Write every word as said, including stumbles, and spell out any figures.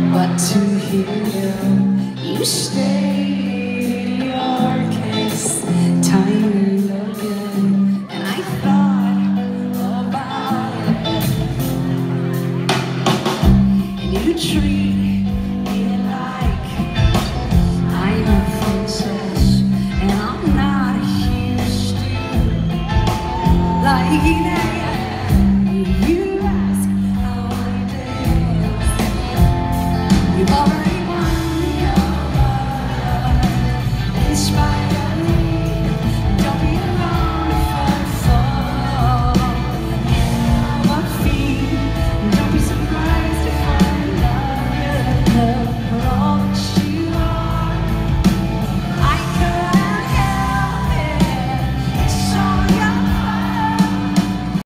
But to hear you state your case time and again, and I thought about it, and you treat